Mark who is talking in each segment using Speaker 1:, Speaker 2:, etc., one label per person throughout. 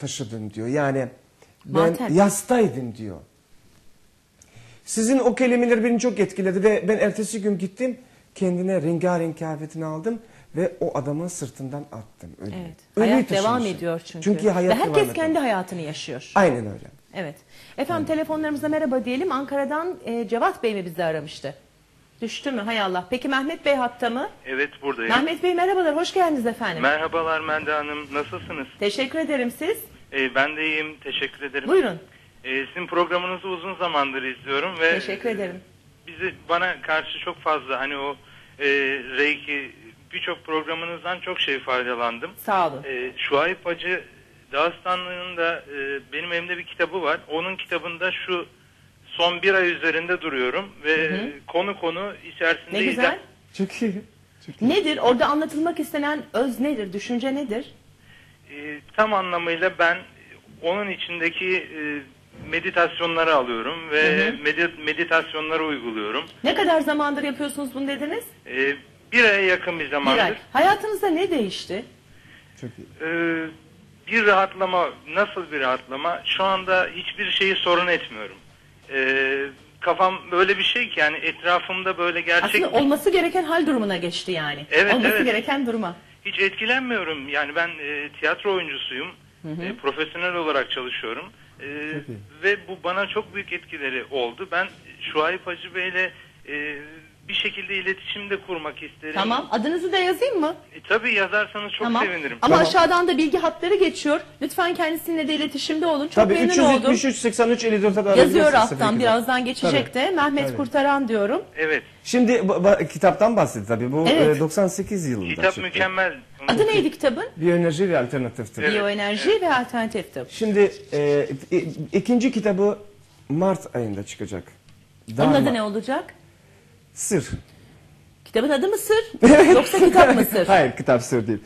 Speaker 1: taşıdın diyor. Yani ben
Speaker 2: Matem.
Speaker 1: yastaydım diyor. Sizin o kelimeler beni çok etkiledi ve ben ertesi gün gittim, kendine rengarenk kıyafetini aldım ve o adamın sırtından attım. Öyle.
Speaker 2: Evet.
Speaker 1: Öyle
Speaker 2: Hayat
Speaker 1: taşımışım.
Speaker 2: devam ediyor çünkü.
Speaker 1: Çünkü hayat
Speaker 2: ve herkes
Speaker 1: devam ediyor.
Speaker 2: kendi hayatını yaşıyor.
Speaker 1: Aynen öyle.
Speaker 2: Evet. Efendim telefonlarımıza merhaba diyelim. Ankara'dan Cevat Bey mi bizi aramıştı? Düştü mü? Hay Allah. Peki Mehmet Bey hatta mı?
Speaker 3: Evet, buradayım.
Speaker 2: Mehmet Bey merhabalar. Hoş geldiniz efendim.
Speaker 3: Merhabalar Mende Hanım. Nasılsınız?
Speaker 2: Teşekkür ederim siz.
Speaker 3: Ben de iyiyim. Teşekkür ederim.
Speaker 2: Buyurun.
Speaker 3: Sizin programınızı uzun zamandır izliyorum ve
Speaker 2: Teşekkür ederim.
Speaker 3: bana karşı çok fazla hani o Reiki birçok programınızdan çok şey faydalandım.
Speaker 2: Sağ olun.
Speaker 3: Şuayb Hacı Dağıstanlı'nın da benim elimde bir kitabı var. Onun kitabında şu son bir ay üzerinde duruyorum ve konu içerisinde
Speaker 2: Ne güzel.
Speaker 1: Çok iyi. Çok iyi.
Speaker 2: Nedir? Orada anlatılmak istenen öz nedir? Düşünce nedir?
Speaker 3: Tam anlamıyla ben onun içindeki meditasyonları alıyorum ve meditasyonları uyguluyorum.
Speaker 2: Ne kadar zamandır yapıyorsunuz bunu dediniz?
Speaker 3: Bir aya yakın bir
Speaker 2: Bir
Speaker 3: zamandır.
Speaker 2: ay. Hayatınızda ne değişti?
Speaker 1: Çok iyi.
Speaker 3: Bir rahatlama, nasıl bir rahatlama? Şu anda hiçbir şeyi sorun etmiyorum. Kafam böyle bir şey ki yani etrafımda böyle gerçek...
Speaker 2: Aslında olması gereken hal durumuna geçti yani.
Speaker 3: Evet,
Speaker 2: olması
Speaker 3: evet.
Speaker 2: gereken duruma.
Speaker 3: Hiç etkilenmiyorum. Yani ben tiyatro oyuncusuyum. Profesyonel olarak çalışıyorum. Ve bu bana çok büyük etkileri oldu. Ben Şuayb Hacı Bey'le bir şekilde iletişimde kurmak isterim.
Speaker 2: Tamam. Adınızı da yazayım mı?
Speaker 3: Tabii yazarsanız çok
Speaker 2: Tamam.
Speaker 3: sevinirim.
Speaker 2: Ama
Speaker 1: Tamam.
Speaker 2: aşağıdan da bilgi hatları geçiyor. Lütfen kendisiyle de iletişimde olun. Çok
Speaker 1: Tabii
Speaker 2: memnun oldum.
Speaker 1: 373 83 54'e
Speaker 2: Yazıyor alttan. Birazdan geçecek
Speaker 1: Tabii.
Speaker 2: de. Mehmet
Speaker 1: Tabii.
Speaker 2: Kurtaran diyorum.
Speaker 3: Evet.
Speaker 1: Şimdi kitaptan bahsetti tabii. Bu
Speaker 2: Evet.
Speaker 1: 98 yılında
Speaker 3: Kitap
Speaker 1: çıktı.
Speaker 3: mükemmel.
Speaker 2: Adı neydi kitabın?
Speaker 1: Biyoenerji ve alternatif tıp.
Speaker 2: Biyoenerji ve alternatif tıp.
Speaker 1: Şimdi ikinci kitabı Mart ayında çıkacak.
Speaker 2: Onun
Speaker 1: Dharma.
Speaker 2: adı ne olacak?
Speaker 1: Sır.
Speaker 2: Kitabın adı mı Sır? Yoksa kitap mı Sır?
Speaker 1: Hayır, kitap sır değil.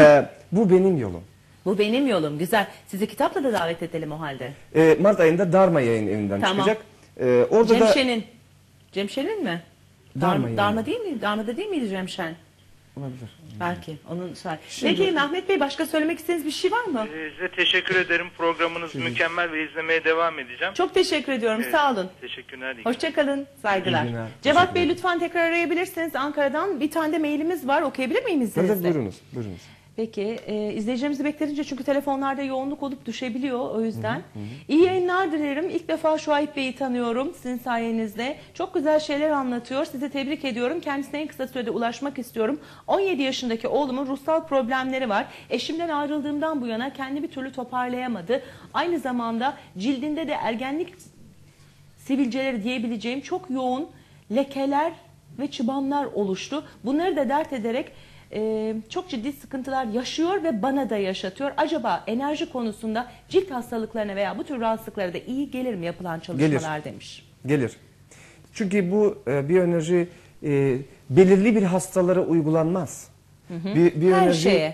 Speaker 1: Bu benim yolum.
Speaker 2: Bu benim yolum. Güzel. Sizi kitapla da davet edelim o halde.
Speaker 1: Mart ayında Dharma yayın evinden
Speaker 2: Tamam.
Speaker 1: çıkacak. Orada da
Speaker 2: Cemşen'in. Cemşen'in mi?
Speaker 1: Dharma yayını.
Speaker 2: Darma değil mi? Darma'da değil miydi Cemşen?
Speaker 1: olabilir.
Speaker 2: Belki. Onun Peki Mehmet Bey başka söylemek istediğiniz bir şey var mı?
Speaker 3: Size teşekkür ederim. Programınız mükemmel ve izlemeye devam edeceğim.
Speaker 2: Çok teşekkür ediyorum. Sağ olun.
Speaker 3: Teşekkürler.
Speaker 2: Hoşçakalın. Saygılar.
Speaker 1: İyi günler.
Speaker 2: Cevat
Speaker 1: Teşekkür
Speaker 2: Bey
Speaker 1: ederim.
Speaker 2: lütfen tekrar arayabilirsiniz Ankara'dan. Bir tane de mailimiz var. Okuyabilir miyim
Speaker 1: Tabii,
Speaker 2: izninizle?
Speaker 1: buyurunuz, buyurunuz.
Speaker 2: Peki izleyicilerimizi beklerince çünkü telefonlarda yoğunluk olup düşebiliyor o yüzden. İyi yayınlar dilerim. İlk defa Şuayb Bey'i tanıyorum sizin sayenizde. Çok güzel şeyler anlatıyor. Sizi tebrik ediyorum. Kendisine en kısa sürede ulaşmak istiyorum. 17 yaşındaki oğlumun ruhsal problemleri var. Eşimden ayrıldığımdan bu yana kendini bir türlü toparlayamadı. Aynı zamanda cildinde de ergenlik sivilceleri diyebileceğim çok yoğun lekeler ve çıbanlar oluştu. Bunları da dert ederek çok ciddi sıkıntılar yaşıyor ve bana da yaşatıyor. Acaba enerji konusunda cilt hastalıklarına veya bu tür rahatsızlıklara da iyi gelir mi yapılan çalışmalar demiş.
Speaker 1: Gelir. Çünkü bu biyoenerji belirli bir hastalara uygulanmaz.
Speaker 2: Her şeye.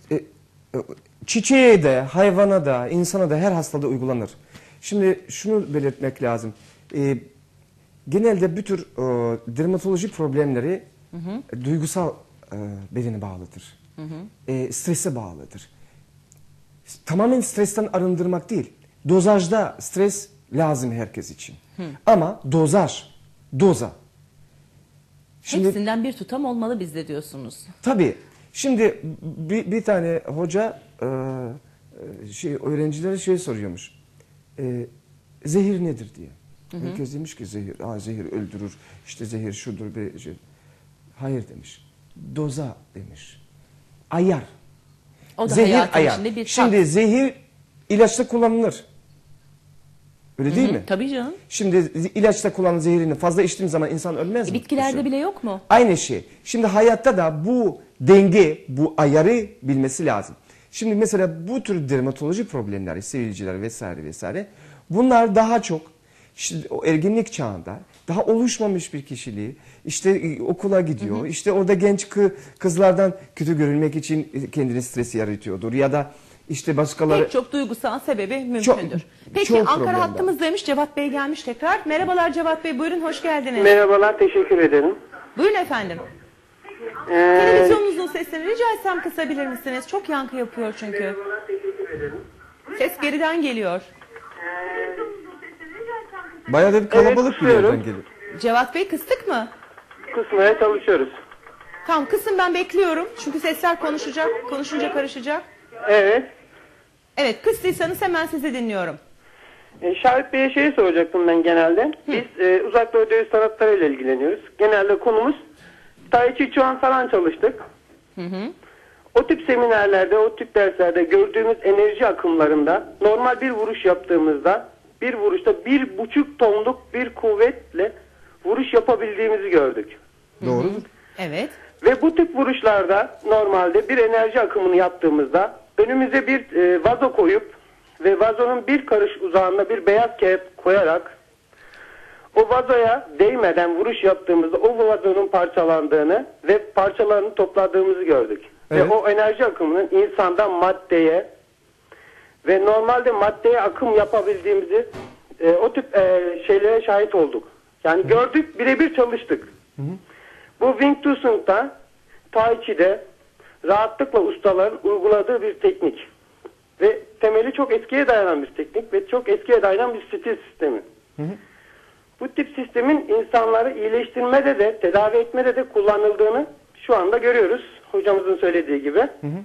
Speaker 1: Çiçeğe de, hayvana da, insana da her hastada uygulanır. Şimdi şunu belirtmek lazım. Genelde bu tür dermatoloji problemleri duygusal bedene bağlıdır. Strese bağlıdır. Tamamen stresten arındırmak değil. Dozajda stres lazım herkes için. Ama doza. Şimdi,
Speaker 2: Hepsinden bir tutam olmalı bizde diyorsunuz.
Speaker 1: tabii. Şimdi bir tane hoca öğrencilere soruyormuş. Zehir nedir diye. Herkes demiş ki zehir öldürür. İşte zehir şudur bir şey. Hayır demiş. Doza demiş. Ayar.
Speaker 2: O da
Speaker 1: Zehir
Speaker 2: hayatın
Speaker 1: ayar.
Speaker 2: içinde bir
Speaker 1: Şimdi zehir ilaçta kullanılır. Öyle değil mi?
Speaker 2: Tabii canım.
Speaker 1: Şimdi ilaçta kullanılan zehirini fazla içtiğim zaman insan ölmez mi?
Speaker 2: Bitkilerde bile yok mu?
Speaker 1: Aynı şey. Şimdi hayatta da bu denge, bu ayarı bilmesi lazım. Şimdi mesela bu tür dermatoloji problemleri, sivilceler vesaire vesaire bunlar daha çok işte o ergenlik çağında daha oluşmamış bir kişiliği işte okula gidiyor. İşte orada genç kızlardan kötü görünmek için kendini stresi yaratıyordur ya da işte başkaları...
Speaker 2: Pek çok duygusal sebebi mümkündür. Peki
Speaker 1: çok
Speaker 2: Ankara
Speaker 1: problemler.
Speaker 2: hattımızdaymış. Cevat Bey gelmiş tekrar. Merhabalar Cevat Bey. Buyurun hoş geldiniz.
Speaker 4: Merhabalar, teşekkür ederim.
Speaker 2: Buyurun efendim. Televizyonunuzun sesini rica etsem kısabilir misiniz? Çok yankı yapıyor çünkü. Ses geriden geliyor.
Speaker 1: Bayağı da bir kalabalık bir
Speaker 4: kısıyorum.
Speaker 1: yerden geliyor.
Speaker 2: Cevat Bey kıstık mı?
Speaker 4: Kısmaya çalışıyoruz.
Speaker 2: Tamam kısın, ben bekliyorum. Çünkü sesler konuşunca karışacak.
Speaker 4: Evet.
Speaker 2: Evet, kıstıysanız hemen sizi dinliyorum.
Speaker 4: Şahip Bey'e şeyi soracaktım ben genelde. Biz uzak doğu dövüş sanatlarıyla ilgileniyoruz. Genelde konumuz Tai Chi Chuan falan çalıştık. O tip seminerlerde, o tip derslerde gördüğümüz enerji akımlarında normal bir vuruş yaptığımızda bir vuruşta 1,5 tonluk bir kuvvetle vuruş yapabildiğimizi gördük.
Speaker 1: Doğrudur.
Speaker 2: Evet.
Speaker 4: Ve bu tip vuruşlarda normalde bir enerji akımını yaptığımızda önümüze bir vazo koyup ve vazonun bir karış uzağında bir beyaz kağıt koyarak o vazoya değmeden vuruş yaptığımızda o vazonun parçalandığını ve parçalarını topladığımızı gördük.
Speaker 1: Evet.
Speaker 4: Ve o enerji akımının insandan maddeye ve normalde maddeye akım yapabildiğimizi o tip şeylere şahit olduk. Yani gördük, birebir çalıştık. Bu Wing Tsun'da, Tai Chi'de rahatlıkla ustaların uyguladığı bir teknik. Ve temeli çok eskiye dayanan bir teknik ve çok eskiye dayanan bir stil sistemi. Bu tip sistemin insanları iyileştirmede de, tedavi etmede de kullanıldığını şu anda görüyoruz. Hocamızın söylediği gibi.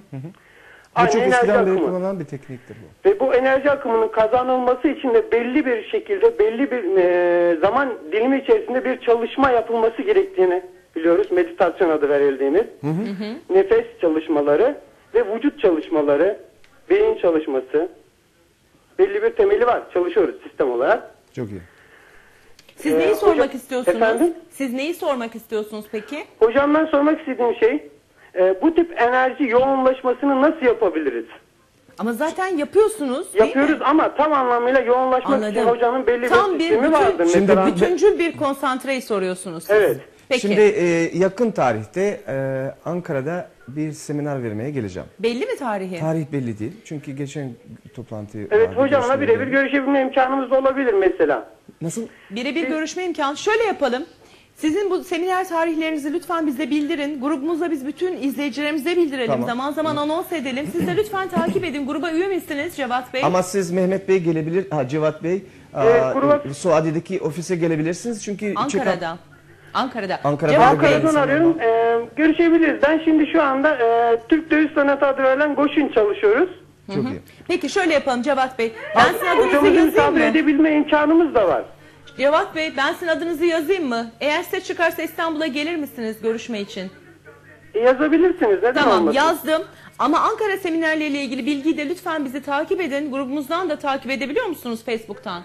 Speaker 1: Bu çok
Speaker 4: enerji
Speaker 1: eskiden beri
Speaker 4: akımı.
Speaker 1: kullanılan bir tekniktir bu.
Speaker 4: Ve bu enerji akımının kazanılması için de belli bir şekilde, belli bir zaman dilimi içerisinde bir çalışma yapılması gerektiğini biliyoruz. Meditasyon adı verildiğimiz. Nefes çalışmaları ve vücut çalışmaları, beyin çalışması. Belli bir temeli var. Çalışıyoruz sistem olarak.
Speaker 1: Çok iyi.
Speaker 2: Siz neyi sormak
Speaker 4: hocam,
Speaker 2: istiyorsunuz?
Speaker 4: efendim?
Speaker 2: Siz neyi sormak istiyorsunuz peki?
Speaker 4: Hocamdan sormak istediğim şey, bu tip enerji yoğunlaşmasını nasıl yapabiliriz?
Speaker 2: Ama zaten yapıyorsunuz, değil
Speaker 4: Yapıyoruz
Speaker 2: mi?
Speaker 4: ama tam anlamıyla yoğunlaşmak için
Speaker 2: Anladım.
Speaker 4: hocanın belli
Speaker 2: Tam
Speaker 4: bir
Speaker 2: bir
Speaker 4: sistemi vardır.
Speaker 1: Şimdi
Speaker 4: Mesela.
Speaker 2: bütüncül bir konsantreyi soruyorsunuz siz.
Speaker 4: Evet.
Speaker 2: Peki.
Speaker 1: Şimdi yakın tarihte Ankara'da bir seminer vermeye geleceğim.
Speaker 2: Belli mi tarihi?
Speaker 1: Tarih belli değil. Çünkü geçen toplantıyı...
Speaker 4: Evet,
Speaker 1: vardı,
Speaker 4: hocamla
Speaker 1: görüşmeleri
Speaker 4: birebir
Speaker 1: vardı.
Speaker 4: görüşebilme imkanımız da olabilir mesela.
Speaker 1: Nasıl?
Speaker 2: Birebir görüşme imkanı. Şöyle yapalım. Sizin bu seminer tarihlerinizi lütfen bize bildirin. Grubumuzda biz bütün izleyicilerimize bildirelim.
Speaker 1: Tamam.
Speaker 2: Zaman zaman anons edelim. Siz de lütfen takip edin. Gruba üye misiniz Cevat Bey?
Speaker 1: Ama siz Mehmet Bey gelebilir, Cevat Bey, Suadi'deki ofise gelebilirsiniz. Çünkü
Speaker 2: Ankara'da. Ankara'da.
Speaker 1: Ankara'da
Speaker 2: Cevat Bey,
Speaker 1: Ankara'da.
Speaker 4: Arıyorum. Görüşebiliriz. Ben şimdi şu anda Türk Dövüş Sanatı adı verilen Goşin çalışıyoruz.
Speaker 1: Çok iyi.
Speaker 2: peki şöyle yapalım Cevat Bey. Ben sizin adınızı
Speaker 4: Hocamızı
Speaker 2: yazayım
Speaker 4: misafir
Speaker 2: mı?
Speaker 4: edebilme imkanımız da var.
Speaker 2: Cevat Bey, ben sizin adınızı yazayım mı? Eğer size çıkarsa İstanbul'a gelir misiniz görüşme için?
Speaker 4: Yazabilirsiniz. Neden
Speaker 2: Tamam,
Speaker 4: olmasın?
Speaker 2: yazdım. Ama Ankara seminerleriyle ilgili bilgiyi de lütfen bizi takip edin. Grubumuzdan da takip edebiliyor musunuz Facebook'tan?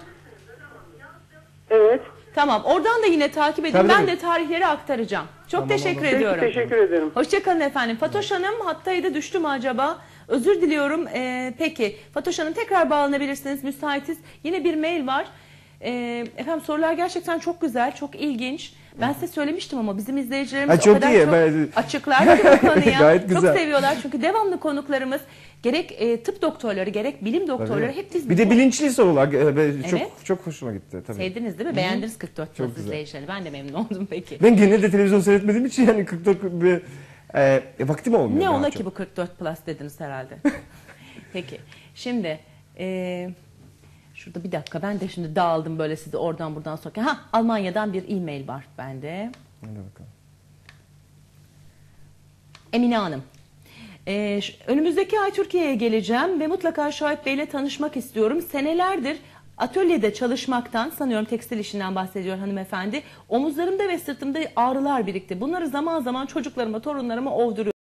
Speaker 4: Evet.
Speaker 2: Tamam, oradan da yine takip edin.
Speaker 1: Tabii,
Speaker 2: ben
Speaker 1: tabii.
Speaker 2: de tarihleri aktaracağım. Çok
Speaker 1: Tamam,
Speaker 2: teşekkür
Speaker 4: Peki,
Speaker 2: ediyorum.
Speaker 4: teşekkür ederim.
Speaker 2: Hoşçakalın efendim. Fatoş Hanım hattaydı, düştü mü acaba? Özür diliyorum. Peki Fatoş Hanım tekrar bağlanabilirsiniz. Müsaitiz. Yine bir mail var. Efendim sorular gerçekten çok güzel, çok ilginç. Ben size söylemiştim ama bizim izleyicilerimiz
Speaker 1: Ha, çok
Speaker 2: o kadar
Speaker 1: iyi.
Speaker 2: çok
Speaker 1: Ben-
Speaker 2: açıklar ki bu konuya.
Speaker 1: Gayet
Speaker 2: çok
Speaker 1: güzel.
Speaker 2: seviyorlar çünkü devamlı konuklarımız gerek tıp doktorları gerek bilim doktorları hep biz
Speaker 1: Bir de bilinçli sorular. Çok
Speaker 2: Evet.
Speaker 1: çok hoşuma gitti tabii.
Speaker 2: sevdiniz değil mi? Beğendiniz 44
Speaker 1: Çok
Speaker 2: Plus
Speaker 1: güzel.
Speaker 2: izleyicilerini. Ben de memnun oldum peki.
Speaker 1: Ben genelde televizyon seyretmediğim için yani 44 bir vaktim olmuyor.
Speaker 2: Ne
Speaker 1: daha
Speaker 2: ola
Speaker 1: çok.
Speaker 2: ki bu 44 Plus dediniz herhalde. Peki. Şimdi şurada bir dakika, ben de şimdi dağıldım böyle sizi oradan buradan sokarken. Almanya'dan bir e-mail var bende.
Speaker 1: Hadi bakalım.
Speaker 2: Emine Hanım. Önümüzdeki ay Türkiye'ye geleceğim ve mutlaka Şahip Bey'le tanışmak istiyorum. Senelerdir atölyede çalışmaktan, sanıyorum tekstil işinden bahsediyor hanımefendi, omuzlarımda ve sırtımda ağrılar birikti. Bunları zaman zaman çocuklarıma, torunlarıma ovduruyorum.